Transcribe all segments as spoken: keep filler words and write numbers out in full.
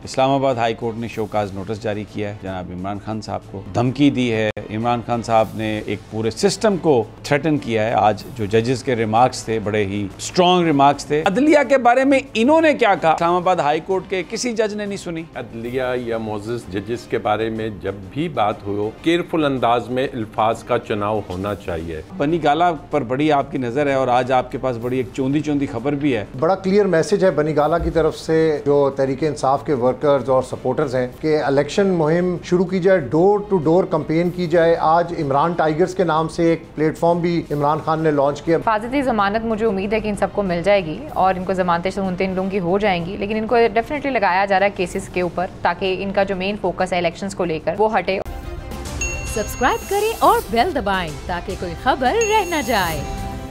Islamabad high court ने show cause notice जारी किया है जनाब इमरान खान साहब को, धमकी दी है। इमरान खान साहब ने एक पूरे सिस्टम को थ्रेटन किया है। आज जो जजेस के रिमार्क्स थे बड़े ही स्ट्रॉन्ग रिमार्क्स थे। अदलिया के बारे में इन्होंने क्या कहा, इस्लामाबाद हाई कोर्ट के किसी जज ने नहीं सुनी। अदलिया या मोअज़्ज़ज़ जजेस के बारे में जब भी बात हो, केयरफुल अंदाज में अल्फाज का चुनाव होना चाहिए। बनी गाला पर बड़ी आपकी नजर है और आज आपके पास बड़ी एक चौंधी चौंधी खबर भी है। बड़ा क्लियर मैसेज है बनी गाला की तरफ से जो तहरीक इंसाफ के वर्कर्स और सपोर्टर्स हैं कि इलेक्शन मुहिम शुरू की जाए, डोर टू डोर कैंपेन की जाए। आज इमरान टाइगर्स के नाम से एक प्लेटफॉर्म भी इमरान खान ने लॉन्च किया। हिफाजती जमानत मुझे उम्मीद है कि इन सबको मिल जाएगी और इनको जमानतें सुनते इन लोगों की हो जाएंगी, लेकिन इनको डेफिनेटली लगाया जा रहा है केसेस के ऊपर ताकि इनका जो मेन फोकस है इलेक्शंस को लेकर वो हटे। सब्सक्राइब करें और बेल दबाएं ताकि कोई खबर रह न जाए।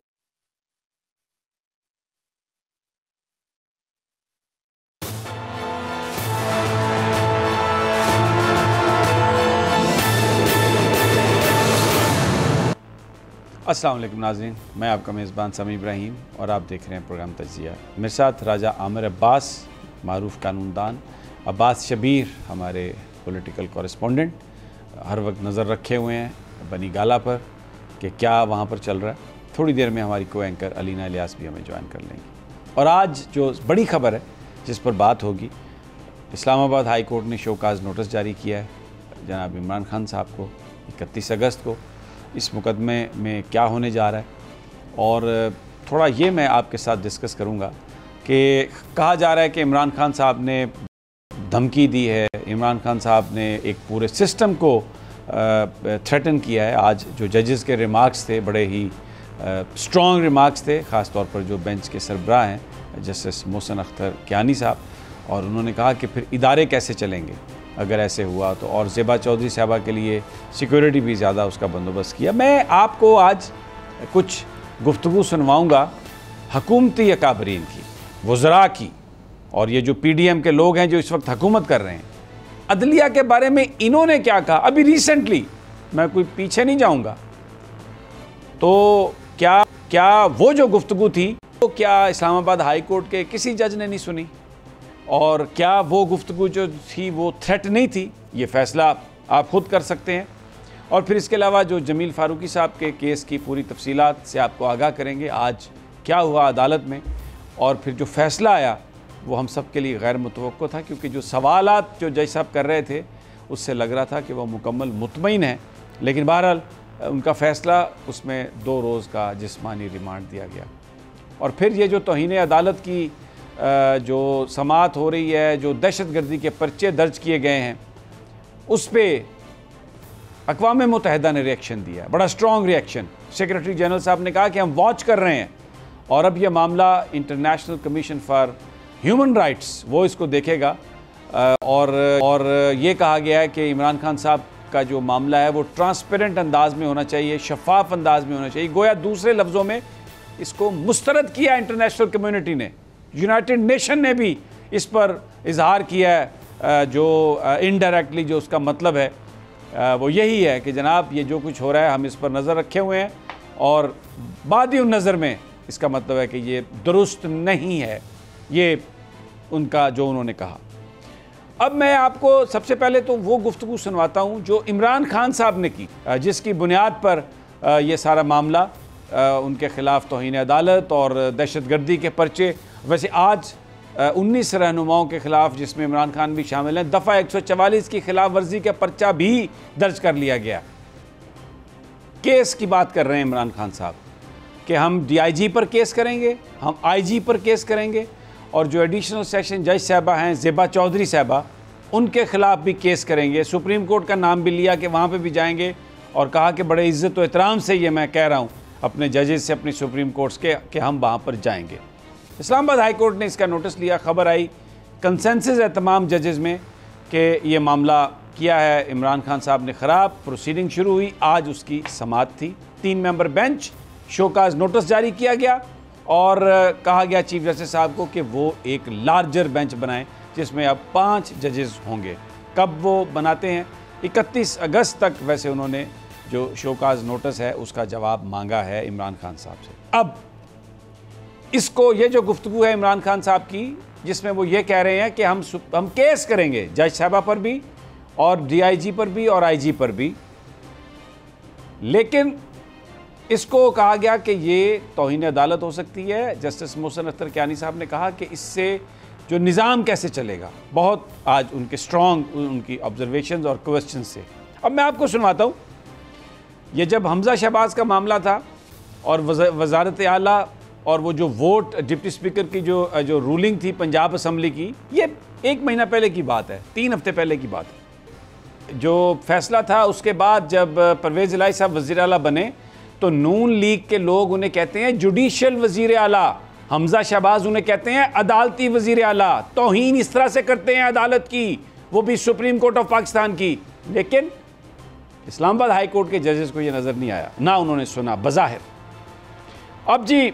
अस्सलाम वालेकुम नाज़रीन, मैं आपका मेज़बान समी इब्राहिम और आप देख रहे हैं प्रोग्राम तज्ज़िया। मेरे साथ राजा आमिर अब्बास, मारूफ कानूनदान, अब्बास शबीर हमारे पॉलिटिकल कॉरेस्पोंडेंट, हर वक्त नज़र रखे हुए हैं बनी गाला पर कि क्या वहाँ पर चल रहा है। थोड़ी देर में हमारी को एंकर अलीना इलियास भी हमें ज्वाइन कर लेंगी। और आज जो बड़ी खबर है जिस पर बात होगी, इस्लामाबाद हाई कोर्ट ने शोकाज नोटिस जारी किया है जनाब इमरान खान साहब को इकतीस अगस्त को। इस मुकदमे में क्या होने जा रहा है और थोड़ा ये मैं आपके साथ डिस्कस करूँगा कि कहा जा रहा है कि इमरान खान साहब ने धमकी दी है, इमरान खान साहब ने एक पूरे सिस्टम को थ्रेटन किया है। आज जो जजेस के रिमार्क्स थे बड़े ही स्ट्रॉन्ग रिमार्क्स थे, ख़ास तौर पर जो बेंच के सरबराह हैं जस्टिस मोहसिन अख्तर कियानी साहब, और उन्होंने कहा कि फिर इदारे कैसे चलेंगे अगर ऐसे हुआ तो, और ज़ेबा चौधरी साहबा के लिए सिक्योरिटी भी ज़्यादा उसका बंदोबस्त किया। मैं आपको आज कुछ गुफ्तगू सुनवाऊँगा हकूमती अकाबरीन की, वज़रा की, और ये जो पी डी एम के लोग हैं जो इस वक्त हुकूमत कर रहे हैं। अदलिया के बारे में इन्होंने क्या कहा अभी रिसेंटली, मैं कोई पीछे नहीं जाऊँगा, तो क्या क्या वो जो गुफ्तगू थी तो क्या इस्लामाबाद हाई कोर्ट के किसी जज ने नहीं सुनी, और क्या वो गुफ्तगू जो थी वो थ्रेट नहीं थी। ये फ़ैसला आप ख़ुद कर सकते हैं। और फिर इसके अलावा जो जमील फ़ारूकी साहब के केस की पूरी तफसीलात से आपको आगाह करेंगे, आज क्या हुआ अदालत में, और फिर जो फ़ैसला आया वो हम सब के लिए गैर मुतवक्को था, क्योंकि जो सवालात जो जज साहब कर रहे थे उससे लग रहा था कि वह मुकम्मल मुतमईन है, लेकिन बहरहाल उनका फ़ैसला उसमें दो रोज़ का जिस्मानी रिमांड दिया गया। और फिर ये जो तौहीन अदालत की जो समाअत हो रही है, जो दहशतगर्दी के पर्चे दर्ज किए गए हैं, उस पर अक़वाम मुत्तहिदा ने रिएक्शन दिया, बड़ा स्ट्रॉन्ग रिएक्शन। सेक्रेटरी जनरल साहब ने कहा कि हम वॉच कर रहे हैं और अब यह मामला international commission for human rights वो इसको देखेगा। और और ये कहा गया है कि इमरान खान साहब का जो मामला है वो ट्रांसपेरेंट अंदाज में होना चाहिए, शफाफ अंदाज में होना चाहिए। गोया दूसरे लफ्ज़ों में इसको मुस्तरद किया इंटरनेशनल कम्युनिटी ने, यूनाइटेड नेशन ने भी इस पर इजहार किया है, जो इनडायरेक्टली जो उसका मतलब है वो यही है कि जनाब ये जो कुछ हो रहा है हम इस पर नज़र रखे हुए हैं, और बादी उन नज़र में इसका मतलब है कि ये दुरुस्त नहीं है, ये उनका जो उन्होंने कहा। अब मैं आपको सबसे पहले तो वो गुफ्तगू सुनवाता हूँ जो इमरान खान साहब ने की, जिसकी बुनियाद पर ये सारा मामला उनके ख़िलाफ़ तौहीन अदालत और दहशतगर्दी के पर्चे। वैसे आज उन्नीस रहनुमाओं के ख़िलाफ़, जिसमें इमरान खान भी शामिल हैं, दफ़ा एक सौ चवालीस की खिलाफ वर्जी का पर्चा भी दर्ज कर लिया गया। केस की बात कर रहे हैं इमरान खान साहब कि हम डी आई जी पर केस करेंगे, हम आई जी पर केस करेंगे, और जो एडिशनल सेशन जज साहबा हैं ज़ेबा चौधरी साहबा, उनके ख़िलाफ़ भी केस करेंगे। सुप्रीम कोर्ट का नाम भी लिया कि वहाँ पर भी जाएंगे, और कहा कि बड़े इज़्ज़त व एहतराम से ये मैं कह रहा हूँ अपने जजेस से, अपनी सुप्रीम कोर्ट्स के, कि हम वहाँ पर जाएंगे। इस्लामाबाद हाई कोर्ट ने इसका नोटिस लिया। खबर आई, कंसेंसस है तमाम जजेस में कि ये मामला किया है इमरान खान साहब ने ख़राब। प्रोसीडिंग शुरू हुई, आज उसकी समाअत थी। तीन मेंबर बेंच, शोकाज नोटिस जारी किया गया और कहा गया चीफ जस्टिस साहब को कि वो एक लार्जर बेंच बनाएं जिसमें अब पाँच जजेस होंगे। कब वो बनाते हैं? इकतीस अगस्त तक वैसे उन्होंने जो शोकाज नोटिस है उसका जवाब मांगा है इमरान खान साहब से। अब इसको, ये जो गुफ्तगू है इमरान खान साहब की, जिसमें वो ये कह रहे हैं कि हम हम केस करेंगे जज साहबा पर भी और डीआईजी पर भी और आईजी पर भी, लेकिन इसको कहा गया कि ये तौहीन अदालत हो सकती है। जस्टिस मोहसिन अख्तर कियानी साहब ने कहा कि इससे जो निज़ाम कैसे चलेगा, बहुत आज उनके स्ट्रॉन्ग उनकी ऑब्जर्वेशंस और क्वेश्चन से। अब मैं आपको सुनवाता हूँ, ये जब हमज़ा शहबाज का मामला था और वज़ारत आला और वो जो वोट डिप्टी स्पीकर की जो जो रूलिंग थी पंजाब असम्बली की, ये एक महीना पहले की बात है, तीन हफ्ते पहले की बात है। जो फैसला था उसके बाद जब परवेज़ इलाही साहब वज़ीर आला बने तो नून लीग के लोग उन्हें कहते हैं जुडिशल वज़ीर आला, हमज़ा शहबाज उन्हें कहते हैं अदालती वज़ीर आला। तौहीन इस तरह से करते हैं अदालत की, वो भी सुप्रीम कोर्ट ऑफ पाकिस्तान की। लेकिन इस्लामाबाद हाई कोर्ट के जजेस को ये नज़र नहीं आया, ना उन्होंने सुना बज़ाहिर। अब जी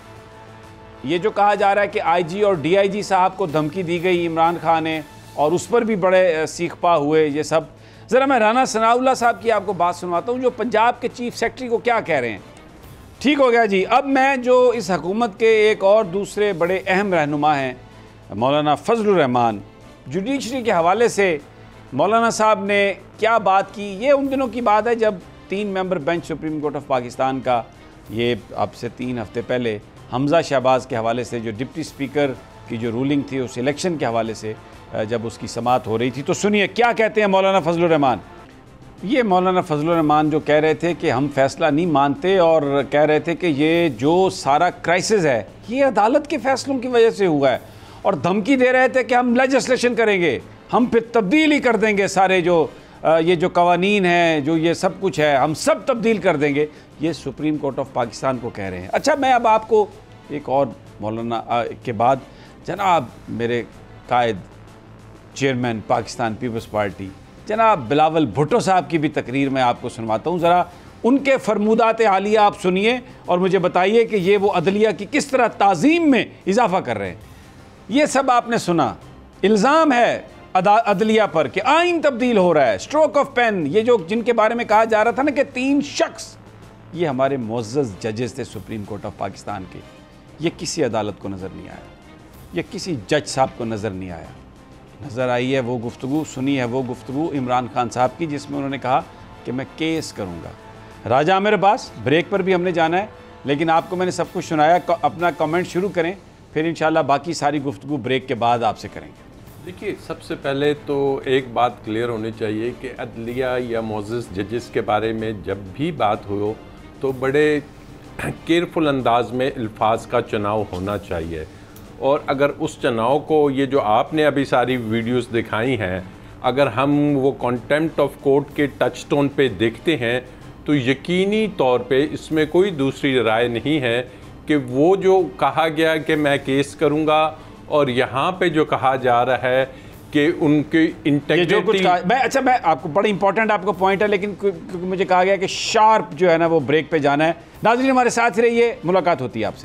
ये जो कहा जा रहा है कि आईजी और डीआईजी साहब को धमकी दी गई इमरान खान ने और उस पर भी बड़े सीख पा हुए, ये सब ज़रा मैं राना सनाउल्लाह साहब की आपको बात सुनवाता हूँ जो पंजाब के चीफ सेक्रेटरी को क्या कह रहे हैं। ठीक हो गया जी। अब मैं जो इस हुकूमत के एक और दूसरे बड़े अहम रहनुमा हैं मौलाना फजलुर रहमान, जुडिशरी के हवाले से मौलाना साहब ने क्या बात की। ये उन दिनों की बात है जब तीन member bench supreme court of Pakistan का, ये अब से तीन हफ्ते पहले हमज़ा शहबाज के हवाले से जो डिप्टी स्पीकर की जो रूलिंग थी उस इलेक्शन के हवाले से जब उसकी समाअत हो रही थी, तो सुनिए क्या कहते हैं मौलाना फजलुर रहमान। ये मौलाना फजलुर रहमान जो कह रहे थे कि हम फैसला नहीं मानते और कह रहे थे कि ये जो सारा क्राइसिस है ये अदालत के फैसलों की वजह से हुआ है, और धमकी दे रहे थे कि हम लेजिस्लेशन करेंगे, हम फिर तब्दील ही कर देंगे, सारे जो ये जो कवानीन हैं, जो ये सब कुछ है, हम सब तब्दील कर देंगे। ये सुप्रीम कोर्ट ऑफ पाकिस्तान को कह रहे हैं। अच्छा, मैं अब आपको एक और मौलाना के बाद जनाब मेरे कायद चेयरमैन पाकिस्तान पीपल्स पार्टी जनाब बिलावल भुट्टो साहब की भी तकरीर मैं आपको सुनवाता हूँ। ज़रा उनके फरमूदात आलिया आप सुनिए और मुझे बताइए कि ये वो अदलिया की किस तरह ताज़ीम में इजाफा कर रहे हैं। ये सब आपने सुना, इल्ज़ाम है अदलिया पर कि आइन तब्दील हो रहा है, स्ट्रोक ऑफ पेन, ये जो जिनके बारे में कहा जा रहा था ना कि तीन शख्स ये हमारे मुअज़्ज़ज़ जजेस थे सुप्रीम कोर्ट ऑफ पाकिस्तान के, ये किसी अदालत को नज़र नहीं आया, ये किसी जज साहब को नज़र नहीं आया। नज़र आई है वो गुफ्तगू, सुनी है वो गुफ्तगू इमरान खान साहब की जिसमें उन्होंने कहा कि मैं केस करूँगा। राजा आमिर अब्बास, ब्रेक पर भी हमने जाना है, लेकिन आपको मैंने सब कुछ सुनाया, अपना कमेंट शुरू करें, फिर इंशाल्लाह बाकी सारी गुफ्तगू ब्रेक के बाद आपसे करेंगे। देखिए, सबसे पहले तो एक बात क्लियर होनी चाहिए कि अदलिया या मुअज़्ज़ज़ जजेस के बारे में जब भी बात हो तो बड़े केयरफुल अंदाज में अल्फाज का चुनाव होना चाहिए। और अगर उस चुनाव को, ये जो आपने अभी सारी वीडियोस दिखाई हैं, अगर हम वो कंटेम्प्ट ऑफ कोर्ट के टच टोन पे देखते हैं तो यकीनी तौर पे इसमें कोई दूसरी राय नहीं है कि वो जो कहा गया कि मैं केस करूँगा और यहाँ पे जो कहा जा रहा है कि उनकी इंटेग्रिटी, मैं अच्छा मैं आपको बड़ा इंपॉर्टेंट आपको पॉइंट है, लेकिन क्योंकि मुझे कहा गया कि शार्प जो है ना वो ब्रेक पे जाना है। नाज़रीन हमारे साथ ही रहिए, मुलाकात होती है आपसे।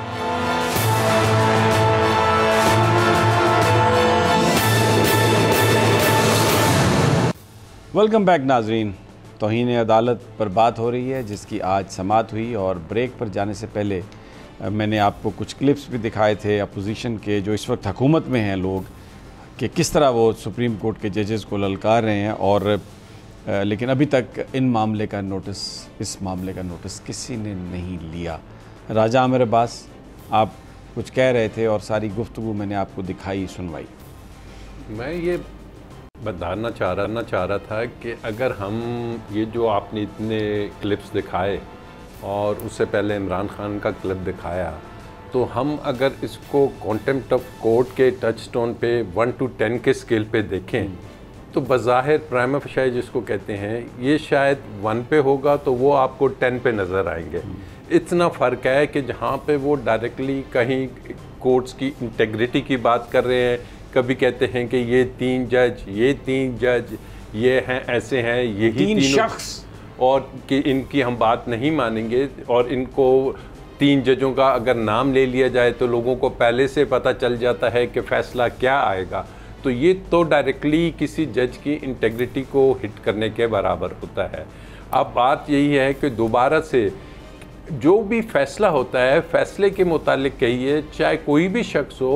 वेलकम बैक नाज़रीन। तौहीन अदालत पर बात हो रही है जिसकी आज समाअत हुई, और ब्रेक पर जाने से पहले मैंने आपको कुछ क्लिप्स भी दिखाए थे अपोजिशन के जो इस वक्त हुकूमत में हैं लोग, कि किस तरह वो सुप्रीम कोर्ट के जजेस को ललकार रहे हैं। और लेकिन अभी तक इन मामले का नोटिस इस मामले का नोटिस किसी ने नहीं लिया। राजा आमिर अब्बास, आप कुछ कह रहे थे और सारी गुफ्तगू मैंने आपको दिखाई, सुनवाई। मैं ये बताना चाह रहा चाह रहा था कि अगर हम ये जो आपने इतने क्लिप्स दिखाए और उससे पहले इमरान खान का क्लिप दिखाया, तो हम अगर इसको कंटेम्प्ट ऑफ कोर्ट के टच स्टोन पे वन टू टेन के स्केल पे देखें तो बज़ाहिर प्राइमा फेशिया जिसको कहते हैं, ये शायद वन पे होगा तो वो आपको टेन पे नज़र आएंगे। इतना फ़र्क है कि जहाँ पे वो डायरेक्टली कहीं कोर्ट्स की इंटेग्रिटी की बात कर रहे हैं, कभी कहते हैं कि ये तीन जज ये तीन जज ये हैं ऐसे हैं यही तीन शख्स, और कि इनकी हम बात नहीं मानेंगे, और इनको तीन जजों का अगर नाम ले लिया जाए तो लोगों को पहले से पता चल जाता है कि फ़ैसला क्या आएगा। तो ये तो डायरेक्टली किसी जज की इंटेग्रिटी को हिट करने के बराबर होता है। अब बात यही है कि दोबारा से जो भी फ़ैसला होता है, फ़ैसले के मुतालिक कहिए, चाहे कोई भी शख्स हो,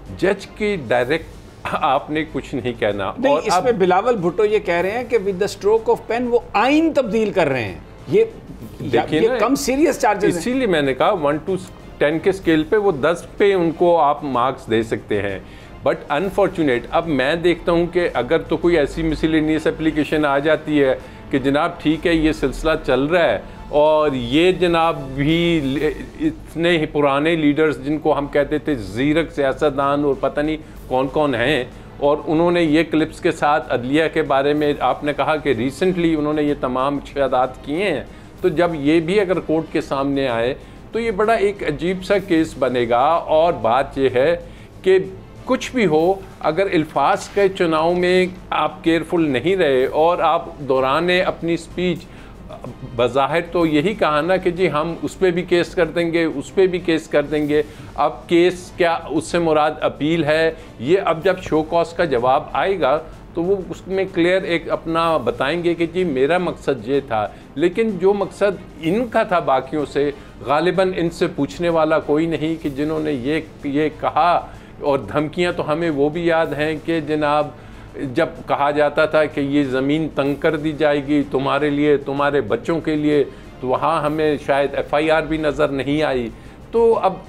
जज की डायरेक्ट आपने कुछ नहीं कहना। नहीं, और इसमें अब बिलावल भुट्टो ये कह रहे हैं कि with the stroke of pen वो आइन तब्दील कर रहे हैं। ये देखिए ये ना, कम सीरियस चार्जेस हैं। इसीलिए मैंने कहा वन टू टेन के स्केल पे वो दस पे उनको आप मार्क्स दे सकते हैं। बट अनफॉर्चुनेट अब मैं देखता हूँ कि अगर तो कोई ऐसी मिसलेनियस एप्लीकेशन आ जाती है कि जनाब ठीक है ये सिलसिला चल रहा है और ये जनाब भी इतने ही पुराने लीडर्स जिनको हम कहते थे ज़ीरक सियासतदान और पता नहीं कौन कौन हैं, और उन्होंने ये क्लिप्स के साथ अदलिया के बारे में आपने कहा कि रिसेंटली उन्होंने ये तमाम शहादात किए हैं, तो जब ये भी अगर कोर्ट के सामने आए तो ये बड़ा एक अजीब सा केस बनेगा। और बात ये है कि कुछ भी हो, अगर अल्फाज के चुनाव में आप केयरफुल नहीं रहे और आप दौरान अपनी स्पीच बज़ाहिर तो यही कहा ना कि जी हम उस पर भी केस कर देंगे, उस पर भी केस कर देंगे। अब केस क्या, उससे मुराद अपील है, ये अब जब शो कॉज का जवाब आएगा तो वो उसमें क्लियर एक अपना बताएंगे कि जी मेरा मकसद ये था। लेकिन जो मकसद इनका था बाकियों से, गालिबन इनसे पूछने वाला कोई नहीं कि जिन्होंने ये ये कहा। और धमकियां तो हमें वो भी याद हैं कि जनाब जब कहा जाता था कि ये ज़मीन तंग कर दी जाएगी तुम्हारे लिए, तुम्हारे बच्चों के लिए, तो वहाँ हमें शायद एफ आई आर भी नज़र नहीं आई। तो अब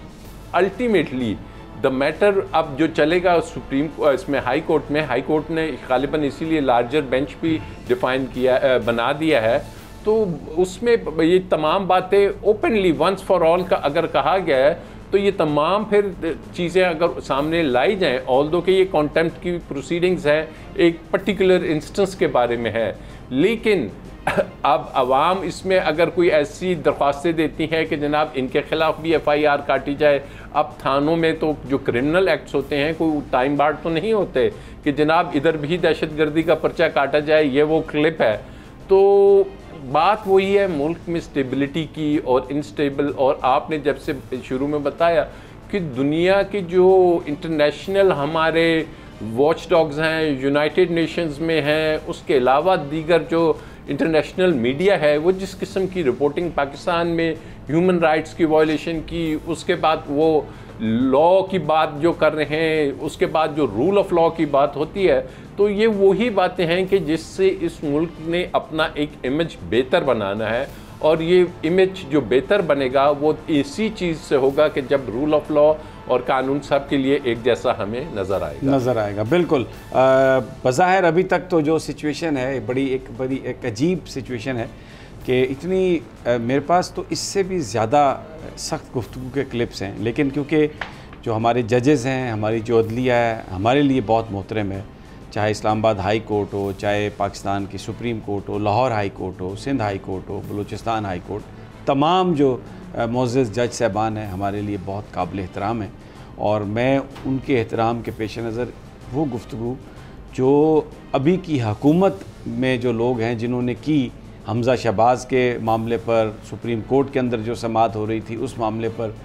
अल्टीमेटली द मैटर अब जो चलेगा सुप्रीम इसमें हाई कोर्ट में, हाई कोर्ट ने गालिबन इसीलिए लार्जर बेंच भी डिफ़ाइन किया बना दिया है, तो उसमें ये तमाम बातें ओपनली वंस फॉर ऑल का अगर कहा गया है तो ये तमाम फिर चीज़ें अगर सामने लाई जाएं, ऑल्दो कि ये कॉन्टेम्प्ट की प्रोसीडिंग्स है, एक पर्टिकुलर इंस्टेंस के बारे में है, लेकिन अब आवाम इसमें अगर कोई ऐसी दरख्वास्तें देती हैं कि जनाब इनके ख़िलाफ़ भी एफ़ आई आर काटी जाए। अब थानों में तो जो क्रिमिनल एक्ट्स होते हैं कोई टाइम बार्ड तो नहीं होते कि जनाब इधर भी दहशतगर्दी का पर्चा काटा जाए, ये वो क्लिप है। तो बात वही है मुल्क में स्टेबिलिटी की और इनस्टेबल। और आपने जब से शुरू में बताया कि दुनिया की जो इंटरनेशनल हमारे वॉच डॉग्स हैं, यूनाइटेड नेशंस में हैं, उसके अलावा दीगर जो इंटरनेशनल मीडिया है वो जिस किस्म की रिपोर्टिंग पाकिस्तान में ह्यूमन राइट्स की वायलेशन की, उसके बाद वो लॉ की बात जो कर रहे हैं, उसके बाद जो रूल ऑफ लॉ की बात होती है, तो ये वही बातें हैं कि जिससे इस मुल्क ने अपना एक इमेज बेहतर बनाना है। और ये इमेज जो बेहतर बनेगा वो इसी चीज़ से होगा कि जब रूल ऑफ लॉ और कानून सब के लिए एक जैसा हमें नज़र आएगा नज़र आएगा बिल्कुल। बज़ाहिर अभी तक तो जो सिचुएशन है बड़ी एक बड़ी एक अजीब सिचुएशन है कि इतनी आ, मेरे पास तो इससे भी ज़्यादा सख्त गुफ्तगू के क्लिप्स हैं, लेकिन क्योंकि जो हमारे जजेज़ हैं, हमारी जो अदलिया है, हमारे लिए बहुत मोहतरम है, चाहे इस्लामाबाद हाई कोर्ट हो, चाहे पाकिस्तान की सुप्रीम कोर्ट हो, लाहौर हाई कोर्ट हो, सिंध हाई कोर्ट हो, बलूचिस्तान हाई कोर्ट, तमाम जो मोअज़्ज़ज़ जज साहबान हैं हमारे लिए बहुत काबिल एहतराम है। और मैं उनके एहतराम के पेश नज़र वो गुफ्तगू जो अभी की हुकूमत में जो लोग हैं जिन्होंने की, हमज़ा शहबाज के मामले पर सुप्रीम कोर्ट के अंदर जो समाअत हो रही थी उस मामले पर,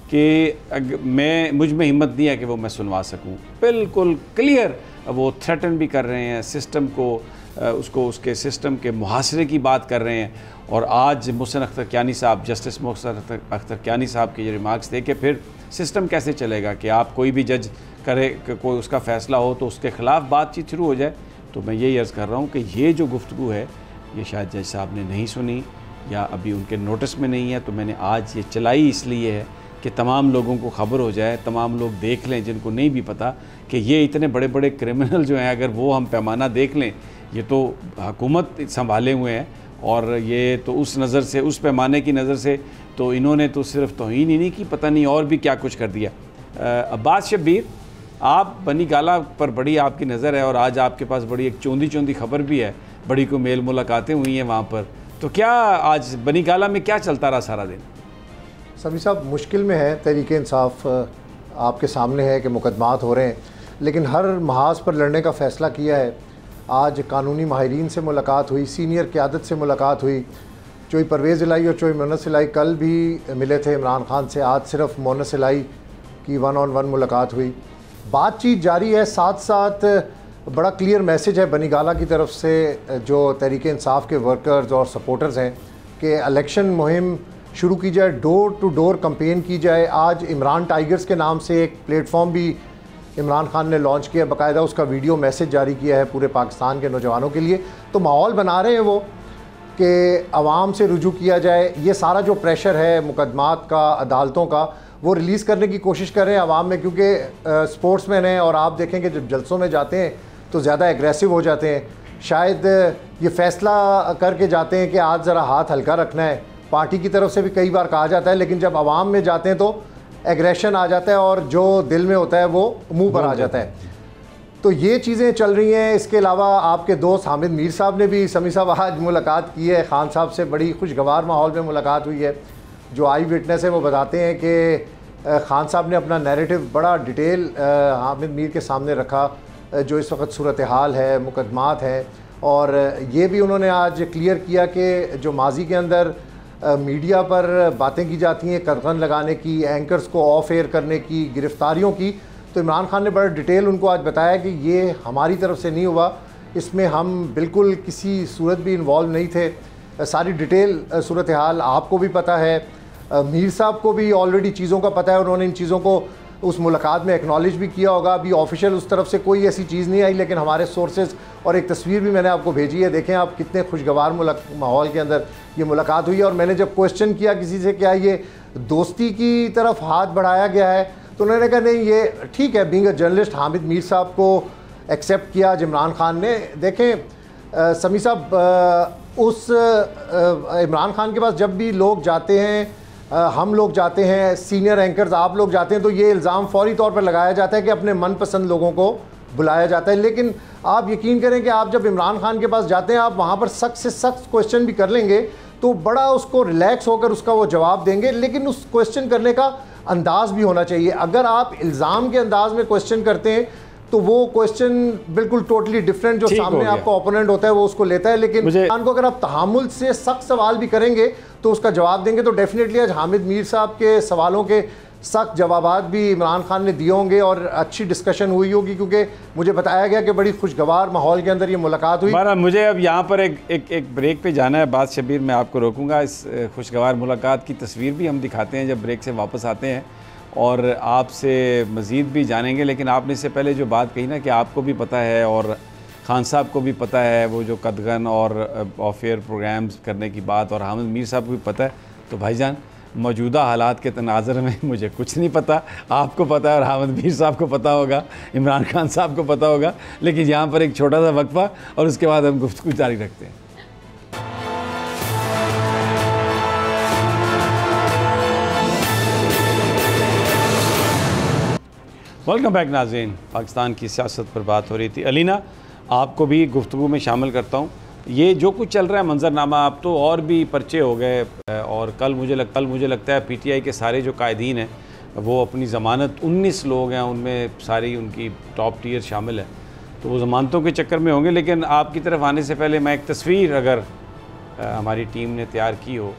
कि मैं मुझ में हिम्मत नहीं है कि वो मैं सुनवा सकूं। बिल्कुल क्लियर वो थ्रेटन भी कर रहे हैं सिस्टम को, उसको उसके सिस्टम के मुहासरे की बात कर रहे हैं। और आज मोहसिन अख्तर कियानी साहब, जस्टिस मोहसिन अख्तर कियानी साहब के ये रिमार्क्स थे कि फिर सिस्टम कैसे चलेगा कि आप कोई भी जज करे कि कोई उसका फ़ैसला हो तो उसके ख़िलाफ़ बातचीत शुरू हो जाए। तो मैं यही अर्ज़ कर रहा हूँ कि ये जो गुफ्तगू है ये शायद जज साहब ने नहीं सुनी या अभी उनके नोटिस में नहीं है। तो मैंने आज ये चलाई इसलिए है कि तमाम लोगों को ख़बर हो जाए, तमाम लोग देख लें जिनको नहीं भी पता कि ये इतने बड़े बड़े क्रिमिनल जो हैं, अगर वो हम पैमाना देख लें, ये तो हुकूमत संभाले हुए हैं और ये तो उस नज़र से, उस पैमाने की नज़र से तो इन्होंने तो सिर्फ तौहीन ही नहीं की, पता नहीं और भी क्या कुछ कर दिया। अब्बास शब्बीर, आप बनी गाला पर बड़ी आपकी नज़र है और आज आपके पास बड़ी एक चौंधी चौंधी खबर भी है, बड़ी को मेल मुलाकातें हुई हैं वहाँ पर, तो क्या आज बनी गाला में क्या चलता रहा सारा दिन? समी साहब मुश्किल में है, तहरीक इंसाफ आपके सामने है कि मुकदमात हो रहे हैं, लेकिन हर महाज पर लड़ने का फ़ैसला किया है। आज कानूनी माहिरीन से मुलाकात हुई, सीनियर क़यादत से मुलाकात हुई, चोई परवेज़ इलाही और चोई मोनस इलाही कल भी मिले थे इमरान खान से, आज सिर्फ मोनस इलाही की वन ऑन वन मुलाकात हुई। बातचीत जारी है, साथ साथ बड़ा क्लियर मैसेज है बनी गाला की तरफ से जो तहरीक इंसाफ के वर्कर्स और सपोर्टर्स हैं कि इलेक्शन मुहिम शुरू की जाए, डोर टू डोर कैंपेन की जाए। आज इमरान टाइगर्स के नाम से एक प्लेटफॉर्म भी इमरान खान ने लॉन्च किया, बाकायदा उसका वीडियो मैसेज जारी किया है पूरे पाकिस्तान के नौजवानों के लिए। तो माहौल बना रहे हैं वो कि आवाम से रुजू किया जाए। ये सारा जो प्रेशर है मुकदमात का, अदालतों का, वो रिलीज़ करने की कोशिश कर रहे हैं आवाम में, क्योंकि स्पोर्ट्समैन हैं और आप देखें कि जब जलसों में जाते हैं तो ज़्यादा एग्रेसिव हो जाते हैं। शायद ये फ़ैसला करके जाते हैं कि आज ज़रा हाथ हल्का रखना है, पार्टी की तरफ से भी कई बार कहा जाता है, लेकिन जब आवाम में जाते हैं तो एग्रेशन आ जाता है और जो दिल में होता है वो मुंह पर आ जाता है। तो ये चीज़ें चल रही हैं। इसके अलावा आपके दोस्त हामिद मीर साहब ने भी, समी साहब आज मुलाकात की है खान साहब से, बड़ी खुशगवार माहौल में मुलाकात हुई है। जो आई विटनेस है वो बताते हैं कि खान साहब ने अपना नैरेटिव बड़ा डिटेल हामिद मीर के सामने रखा, जो इस वक्त सूरत हाल है, मुकदमात हैं, और ये भी उन्होंने आज क्लियर किया कि जो माजी के अंदर मीडिया पर बातें की जाती हैं कदगन लगाने की, एंकर्स को ऑफ एयर करने की, गिरफ्तारियों की, तो इमरान खान ने बड़ा डिटेल उनको आज बताया कि ये हमारी तरफ से नहीं हुआ, इसमें हम बिल्कुल किसी सूरत भी इन्वॉल्व नहीं थे। सारी डिटेल सूरत हाल आपको भी पता है, मीर साहब को भी ऑलरेडी चीज़ों का पता है, उन्होंने इन चीज़ों को उस मुलाकात में एक्नॉलेज भी किया होगा। अभी ऑफिशियल उस तरफ से कोई ऐसी चीज़ नहीं आई, लेकिन हमारे सोर्सेज, और एक तस्वीर भी मैंने आपको भेजी है, देखें आप कितने खुशगवार माहौल के अंदर ये मुलाकात हुई है। और मैंने जब क्वेश्चन किया किसी से क्या ये दोस्ती की तरफ हाथ बढ़ाया गया है, तो उन्होंने कहा नहीं, ये ठीक है, being a journalist Hamid Mir साहब को एक्सेप्ट किया आज इमरान खान ने। देखें समी साहब, उस इमरान खान के पास जब भी लोग जाते हैं, आ, हम लोग जाते हैं, सीनियर एंकर्स आप लोग जाते हैं, तो ये इल्ज़ाम फौरी तौर पर लगाया जाता है कि अपने मनपसंद लोगों को बुलाया जाता है। लेकिन आप यकीन करें कि आप जब इमरान खान के पास जाते हैं, आप वहाँ पर सख्त से सख्त क्वेश्चन भी कर लेंगे तो बड़ा उसको रिलैक्स होकर उसका वो जवाब देंगे, लेकिन उस क्वेश्चन करने का अंदाज़ भी होना चाहिए। अगर आप इल्ज़ाम के अंदाज में क्वेश्चन करते हैं तो वो क्वेश्चन बिल्कुल टोटली डिफरेंट, जो सामने आपका ओपोनेंट होता है वो उसको लेता है। लेकिन इमरान को अगर आप तहामुल से सख्त सवाल भी करेंगे तो उसका जवाब देंगे, तो डेफिनेटली आज हामिद मीर साहब के सवालों के सख्त जवाबात भी इमरान खान ने दिए होंगे और अच्छी डिस्कशन हुई होगी, क्योंकि मुझे बताया गया कि बड़ी खुशगवार माहौल के अंदर ये मुलाकात हुई। मुझे अब यहाँ पर एक एक एक ब्रेक पे जाना है। बात शबीर, मैं आपको रोकूंगा। इस खुशगवार मुलाकात की तस्वीर भी हम दिखाते हैं जब ब्रेक से वापस आते हैं, और आपसे मज़ीद भी जानेंगे। लेकिन आपने इससे पहले जो बात कही ना कि आपको भी पता है और खान साहब को भी पता है वो जो कदगन और ऑफ एयर प्रोग्राम्स करने की बात, और हामिद मीर साहब को भी पता है, तो भाईजान मौजूदा हालात के तनाज़र में मुझे कुछ नहीं पता, आपको पता है और हामिद मीर साहब को पता होगा, इमरान खान साहब को पता होगा। लेकिन यहाँ पर एक छोटा सा वक्फा और उसके बाद हम गुफ्तगू जारी रखते हैं। वेलकम बैक नाज़रीन। पाकिस्तान की सियासत पर बात हो रही थी। अलीना, आपको भी गुफ्तगू में शामिल करता हूँ। ये जो कुछ चल रहा है मंजरनामा, आप तो और भी पर्चे हो गए, और कल मुझे लग कल मुझे लगता है पीटीआई के सारे जो कायदीन हैं वो अपनी ज़मानत, उन्नीस लोग हैं उनमें सारी उनकी टॉप टियर शामिल है, तो वो ज़मानतों के चक्कर में होंगे। लेकिन आपकी तरफ आने से पहले मैं एक तस्वीर अगर आ, हमारी टीम ने तैयार की हो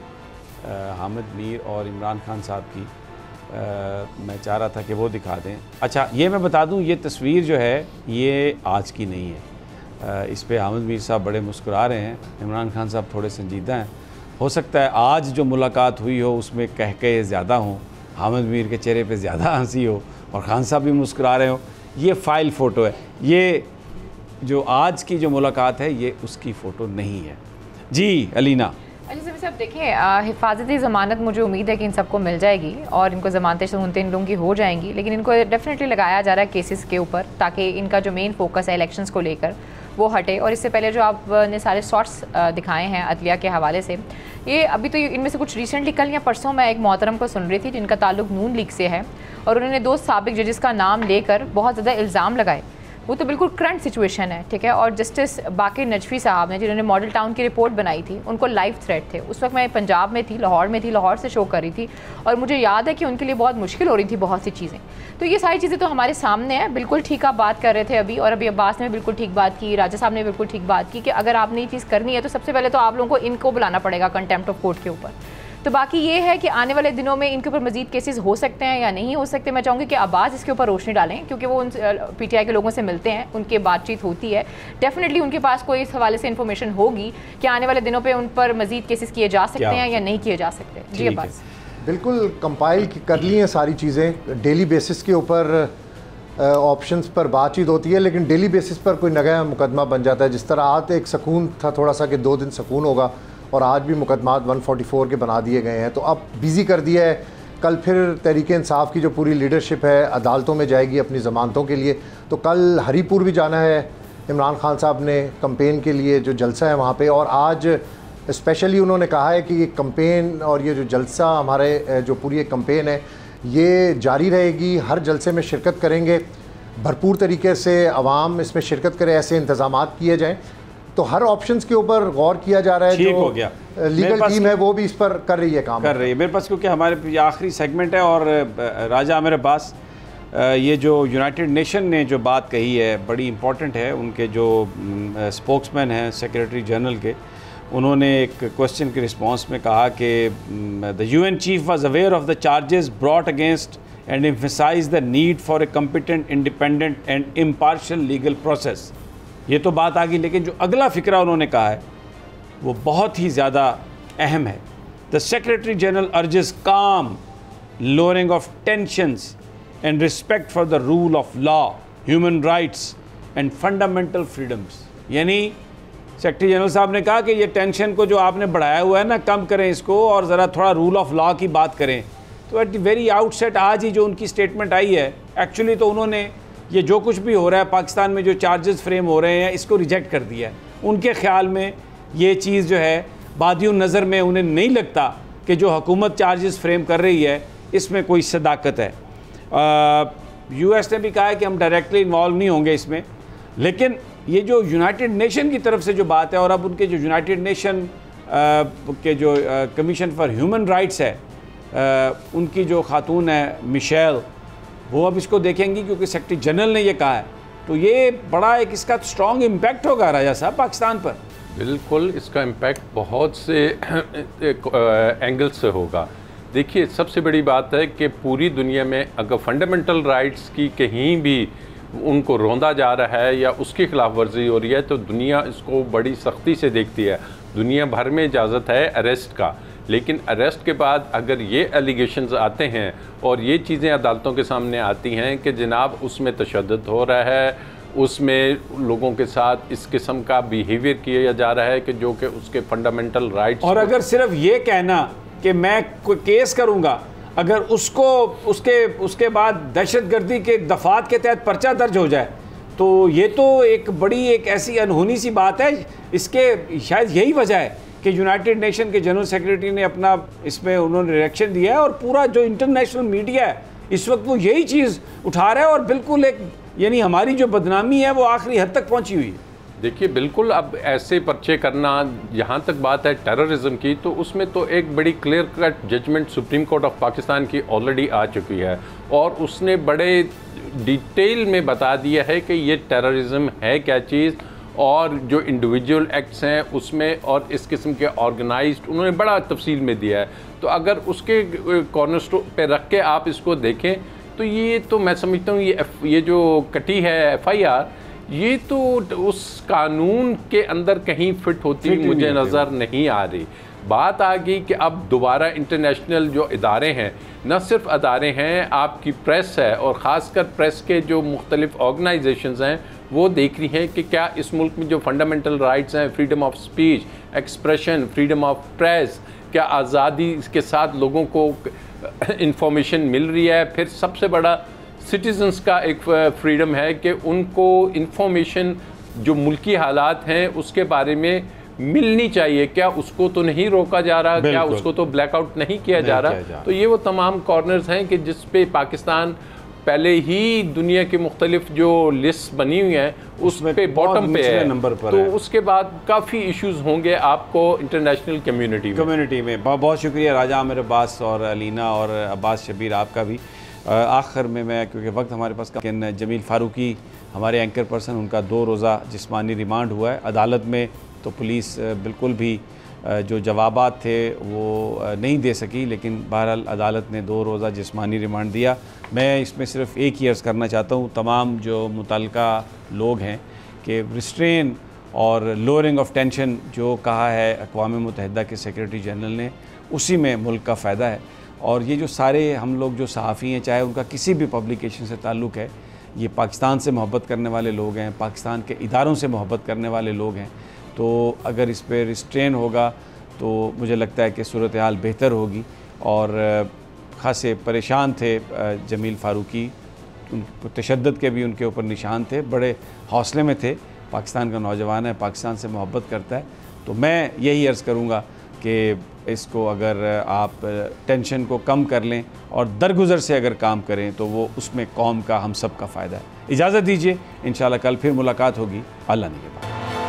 हामिद मीर और इमरान खान साहब की, आ, मैं चाह रहा था कि वो दिखा दें। अच्छा, ये मैं बता दूं, ये तस्वीर जो है ये आज की नहीं है। आ, इस पे हामिद मीर साहब बड़े मुस्कुरा रहे हैं, इमरान खान साहब थोड़े संजीदा हैं। हो सकता है आज जो मुलाकात हुई हो उसमें कह के ज़्यादा हों, हामिद मीर के चेहरे पे ज़्यादा हंसी हो और खान साहब भी मुस्कुरा रहे हो। ये फ़ाइल फ़ोटो है, ये जो आज की जो मुलाकात है ये उसकी फ़ोटो नहीं है। जी अलीना। अली साहब देखें, हिफाजती ज़मानत मुझे उम्मीद है कि इन सबको मिल जाएगी और इनको ज़मानतें सुनते इन लोगों की हो जाएंगी, लेकिन इनको डेफिनेटली लगाया जा रहा है केसेस के ऊपर, ताकि इनका जो मेन फोकस है इलेक्शंस को लेकर वो हटे। और इससे पहले जो आपने सारे शॉट्स दिखाए हैं अदलिया के हवाले से, ये अभी तो इनमें से कुछ रिसेंटली कल या परसों मैं एक मोहतरम को सुन रही थी जिनका ताल्लुक नून लीग से है, और उन्होंने दो साबिक जजेस का नाम लेकर बहुत ज़्यादा इल्ज़ाम लगाए। वो तो बिल्कुल करंट सिचुएशन है, ठीक है। और जस्टिस बाकिर नजफी साहब ने, जिन्होंने मॉडल टाउन की रिपोर्ट बनाई थी, उनको लाइव थ्रेट थे। उस वक्त मैं पंजाब में थी, लाहौर में थी, लाहौर से शो कर रही थी, और मुझे याद है कि उनके लिए बहुत मुश्किल हो रही थी बहुत सी चीज़ें। तो ये सारी चीज़ें तो हमारे सामने हैं। बिल्कुल ठीक आप बात कर रहे थे अभी, और अभी अब्बास ने बिल्कुल ठीक बात की, राजा साहब ने बिल्कुल ठीक बात की कि अगर आपने ये चीज़ करनी है तो सबसे पहले तो आप लोगों को इनको बुलाना पड़ेगा कंटेम्प्ट ऑफ कोर्ट के ऊपर। तो बाकी ये है कि आने वाले दिनों में इनके ऊपर मजीद केसेस हो सकते हैं या नहीं हो सकते। मैं चाहूँगी कि अब्बास इसके ऊपर रोशनी डालें, क्योंकि वो उन पीटीआई के लोगों से मिलते हैं, उनकी बातचीत होती है, डेफिनेटली उनके पास कोई इस हवाले से इन्फॉर्मेशन होगी कि आने वाले दिनों पे उन पर मजीद केसेस किए जा सकते हैं या नहीं किए जा सकते। जी अब्बास। बिल्कुल कंपाइल कर ली हैं सारी चीज़ें, डेली बेसिस के ऊपर ऑप्शंस पर बातचीत होती है, लेकिन डेली बेसिस पर कोई नया मुकदमा बन जाता है। जिस तरह आज एक सुकून था थोड़ा सा कि दो दिन सुकून होगा, और आज भी मुकदमात एक सौ चौवालीस के बना दिए गए हैं, तो अब बिज़ी कर दिया है। कल फिर तहरीक इंसाफ की जो पूरी लीडरशिप है अदालतों में जाएगी अपनी ज़मानतों के लिए। तो कल हरीपुर भी जाना है इमरान खान साहब ने कंपेन के लिए, जो जलसा है वहाँ पे, और आज स्पेशली उन्होंने कहा है कि ये कंपेन और ये जो जलसा हमारे जो पूरी एक कंपेन है ये जारी रहेगी। हर जलसे में शिरकत करेंगे, भरपूर तरीके से अवाम इसमें शिरकत करे, ऐसे इंतजाम किए जाएँ। तो हर ऑप्शंस के ऊपर गौर किया जा रहा है। ठीक जो हो गया, लीगल टीम है वो भी इस पर कर रही है काम कर रही है मेरे पास, क्योंकि हमारे आखिरी सेगमेंट है। और राजा आमिर अब्बास, ये जो यूनाइटेड नेशन ने जो बात कही है बड़ी इंपॉर्टेंट है। उनके जो स्पोक्समैन हैं सेक्रेटरी जनरल के, उन्होंने एक क्वेश्चन के रिस्पांस में कहा कि the UN chief was aware of the charges brought against and emphasise the need for a competent, independent and impartial legal process. ये तो बात आ गई, लेकिन जो अगला फ़िक्रा उन्होंने कहा है वो बहुत ही ज़्यादा अहम है। The secretary general urges calm, lowering of tensions and respect for the rule of law, human rights and fundamental freedoms. यानी सेक्रेटरी जनरल साहब ने कहा कि ये टेंशन को जो आपने बढ़ाया हुआ है ना, कम करें इसको, और ज़रा थोड़ा रूल ऑफ लॉ की बात करें। तो एट द वेरी आउटसेट आज ही जो उनकी स्टेटमेंट आई है, एक्चुअली तो उन्होंने ये जो कुछ भी हो रहा है पाकिस्तान में, जो चार्जेस फ्रेम हो रहे हैं, इसको रिजेक्ट कर दिया है। उनके ख्याल में ये चीज़ जो है बादियों नज़र में उन्हें नहीं लगता कि जो हुकूमत चार्जेस फ्रेम कर रही है इसमें कोई सदाकत है। यूएस ने भी कहा है कि हम डायरेक्टली इन्वॉल्व नहीं होंगे इसमें, लेकिन ये जो यूनाइटेड नेशन की तरफ से जो बात है, और अब उनके जो यूनाइटेड नेशन के जो कमीशन फॉर ह्यूमन राइट्स है, आ, उनकी जो खातून है मिशेल, वो अब इसको देखेंगी क्योंकि सेक्रेटरी जनरल ने ये कहा है। तो ये बड़ा एक इसका स्ट्रॉन्ग इम्पैक्ट होगा राजा साहब पाकिस्तान पर। बिल्कुल, इसका इम्पैक्ट बहुत से एंगल से होगा। देखिए, सबसे बड़ी बात है कि पूरी दुनिया में अगर फंडामेंटल राइट्स की कहीं भी उनको रोंदा जा रहा है या उसकी खिलाफ वर्जी हो रही है, तो दुनिया इसको बड़ी सख्ती से देखती है। दुनिया भर में इजाज़त है अरेस्ट का, लेकिन अरेस्ट के बाद अगर ये एलिगेशंस आते हैं और ये चीज़ें अदालतों के सामने आती हैं कि जनाब उसमें तशद्दुद हो रहा है, उसमें लोगों के साथ इस किस्म का बिहेवियर किया जा रहा है कि जो कि उसके फंडामेंटल राइट्स, और अगर सिर्फ ये कहना कि मैं कोई केस करूँगा, अगर उसको उसके उसके बाद दहशतगर्दी के दफ़ात के तहत पर्चा दर्ज हो जाए, तो ये तो एक बड़ी एक ऐसी अनहोनी सी बात है। इसके शायद यही वजह है कि यूनाइटेड नेशन के जनरल सेक्रेटरी ने अपना इसमें उन्होंने रिएक्शन दिया है, और पूरा जो इंटरनेशनल मीडिया है इस वक्त वो यही चीज़ उठा रहा है, और बिल्कुल एक यानी हमारी जो बदनामी है वो आखिरी हद तक पहुंची हुई है। देखिए, बिल्कुल अब ऐसे पर्चे करना, यहाँ तक बात है टेररिज्म की, तो उसमें तो एक बड़ी clear cut judgement supreme court of Pakistan की ऑलरेडी आ चुकी है, और उसने बड़े डिटेल में बता दिया है कि ये टेररिज्म है क्या चीज़, और जो इंडिविजुअल एक्ट्स हैं उसमें और इस किस्म के ऑर्गेनाइज्ड उन्होंने बड़ा तफसील में दिया है। तो अगर उसके कॉर्नरस्टोन पे रख के आप इसको देखें तो ये तो मैं समझता हूँ ये ये जो कटी है एफ आई आर, ये तो उस कानून के अंदर कहीं फिट होती फिट मुझे नज़र नहीं आ रही। बात आ गई कि अब दोबारा इंटरनेशनल जो इदारे हैं, न सिर्फ अदारे हैं, आपकी प्रेस है, और ख़ासकर प्रेस के जो मुख्तलिफ ऑर्गेनाइजेशंस हैं वो देख रही हैं कि क्या इस मुल्क में जो फंडामेंटल राइट्स हैं, freedom of speech, expression, freedom of press, क्या आज़ादी के साथ लोगों को इंफॉर्मेशन मिल रही है। फिर सबसे बड़ा सिटीजन्स का एक फ्रीडम है कि उनको इंफॉर्मेशन जो मुल्की हालात हैं उसके बारे में मिलनी चाहिए, क्या उसको तो नहीं रोका जा रहा, क्या उसको तो ब्लैकआउट नहीं किया नहीं जा रहा जा। तो ये वो तमाम कॉर्नर्स हैं कि जिस पे पाकिस्तान पहले ही दुनिया की मुख्तलिफ जो लिस्ट बनी हुई हैं उस पे बॉटम पे है नंबर पर, तो है। उसके बाद काफ़ी इश्यूज होंगे आपको इंटरनेशनल कम्युनिटी में कम्युनिटी में बहुत बहुत शुक्रिया राजा आमिर अब्बास और अलीना और अब्बास शबीर आपका भी। आखिर में मैं, क्योंकि वक्त हमारे पास, लेकिन जमील फारूकी हमारे एंकर पर्सन, उनका दो रोज़ा जिस्मानी रिमांड हुआ है अदालत में। तो पुलिस बिल्कुल भी जो जवाबात थे वो नहीं दे सकी, लेकिन बहरहाल अदालत ने दो रोज़ा जिस्मानी रिमांड दिया। मैं इसमें सिर्फ एक ही अर्ज़ करना चाहता हूँ तमाम जो मुतल्लिका लोग हैं कि रिस्ट्रेन और लोअरिंग ऑफ टेंशन जो कहा है अक़वाम मुत्तहिदा के सेक्रेटरी जनरल ने, उसी में मुल्क का फ़ायदा है। और ये जो सारे हम लोग जो सहाफ़ी हैं, चाहे उनका किसी भी पब्लिकेशन से ताल्लुक़ है, ये पाकिस्तान से मोहब्बत करने वाले लोग हैं, पाकिस्तान के इदारों से मोहब्बत करने वाले लोग हैं। तो अगर इस पर रिस्ट्रेन होगा तो मुझे लगता है कि सूरत हाल बेहतर होगी। और ख़ासे परेशान थे जमील फ़ारूकी, उनको तशद्दुद के भी उनके ऊपर निशान थे, बड़े हौसले में थे। पाकिस्तान का नौजवान है, पाकिस्तान से मोहब्बत करता है। तो मैं यही अर्ज़ करूँगा कि इसको अगर आप टेंशन को कम कर लें और दरगुजर से अगर काम करें तो वो उसमें कौम का, हम सब का फ़ायदा है। इजाज़त दीजिए, इंशाल्लाह कल फिर मुलाकात होगी। अल्लाह निगहबान।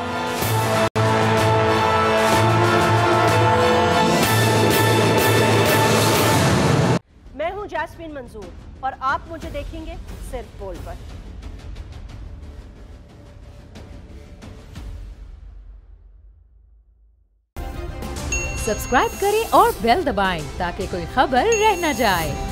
मैं हूं जैस्मीन मंजूर और आप मुझे देखेंगे सिर्फ बोल पर। सब्सक्राइब करें और बेल दबाएं ताकि कोई खबर रह न जाए।